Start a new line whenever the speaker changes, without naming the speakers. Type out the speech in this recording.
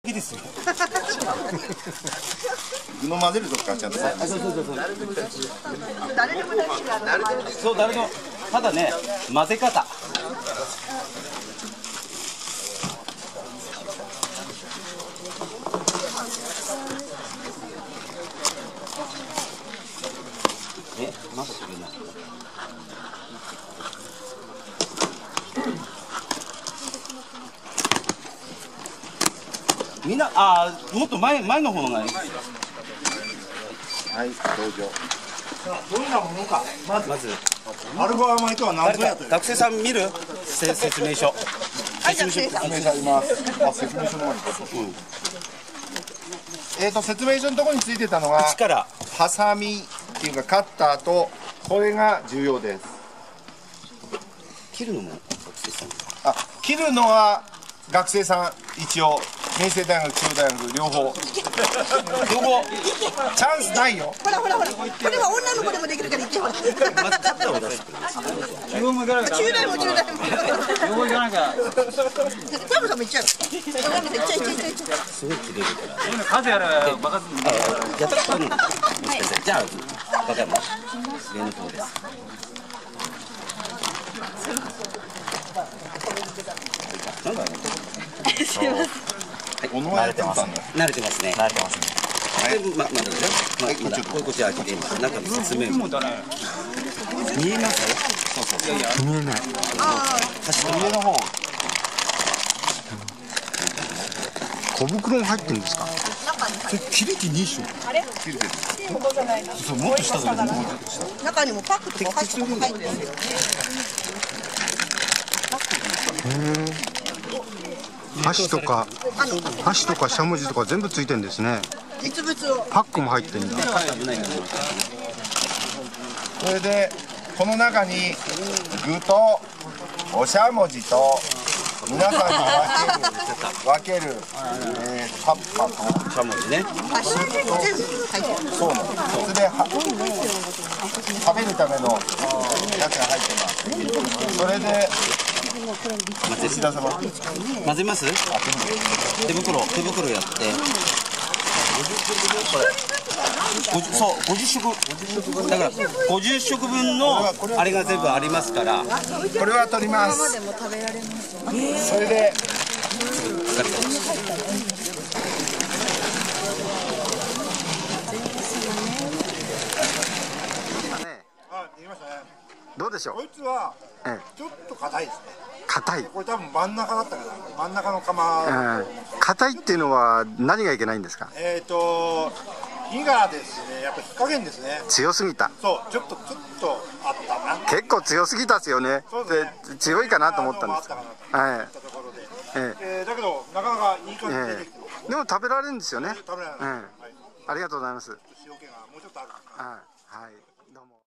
けですよ。
具の混ぜるとこからちゃんと。
そう。そう、誰でも。ただね、混ぜ方。まだくれない。みんな、もっと前の方がいい。
はい、どうぞ。
どんなものか。
まず
アルファ米とは何ぞやという。
学生さん見る説明書。
説明書あります。説明書の方に。説明書のところについてたのがハサミっていうかカッターと、これが重要です。
切るのも学生さん。
切るのは学生さん、一応明星大学、中央大学両方チャンスないよ。
ほらこれは女の子でもできるから言ってほら。
まずカッターを出してくれます。
中大も両方行かなきゃ。多分も行っちゃう。す
ごい切れるから。
数やらバカずに。
じゃあバカも上の方です。なんだろう。すみません。
慣れてますね。
慣れてますね。
慣れてますね。
まだこっち開けてみます。中の説明も見えます？
見えない。
上の方。
小袋も入ってるんですか。切れてねえしょ。あれ？切れてる。そう、もっと下だね。
中にもパックとか入ってるんですよ。
箸とかしゃもじとか全部ついてるんですね。
実物を
パックも入ってるんだ。それでこの中に具とおしゃもじと皆さんに分けるタッパと
しゃもじね。
そうなの。それで食べるためのやつが入ってます。それで石田様
混ぜます？手袋やって。そう50食だから50食分のあれが全部ありますから。
これは取ります。それでどうでしょう。
こいつはちょっと硬いですね。
硬い。
これ多分真ん中だったかな。真ん中の釜。
硬いっていうのは何がいけないんですか。
火がですね、やっぱ火加減ですね。
強すぎた。
そう、ちょっとあったな。
結構強すぎたですよね。で強いかなと思ったんです。はい。だけどなかなかいい感じで出てきてます。でも食べられるんですよね。
食べられる。
ありがとうございます。
塩気がもうちょっとある。
はい。